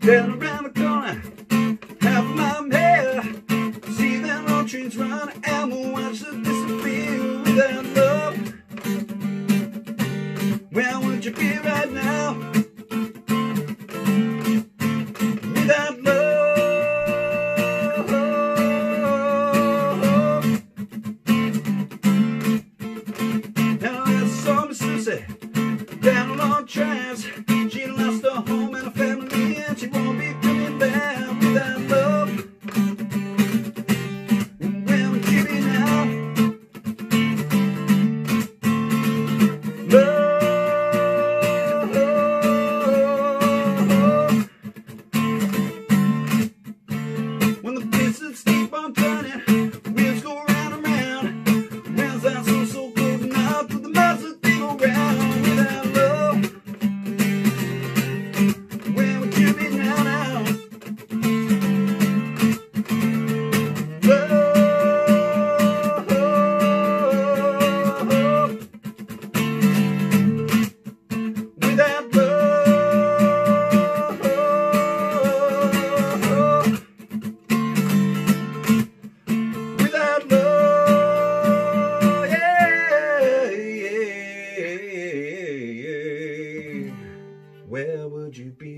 Turn around the corner, half of my hair. See them old trains run, and we'll watch them disappear without love. Where would you be right now? Without love. Now I saw Miss Lucy down along trams. She lost her home and her family, and she won't be coming back without love. Where would you be now? Love. When the pistons keep on turning, wheels go round and round. Rails out so cold now to the miles that they go round. Without love, where would you be now? Love. Without love. Without love, yeah. Where would you be?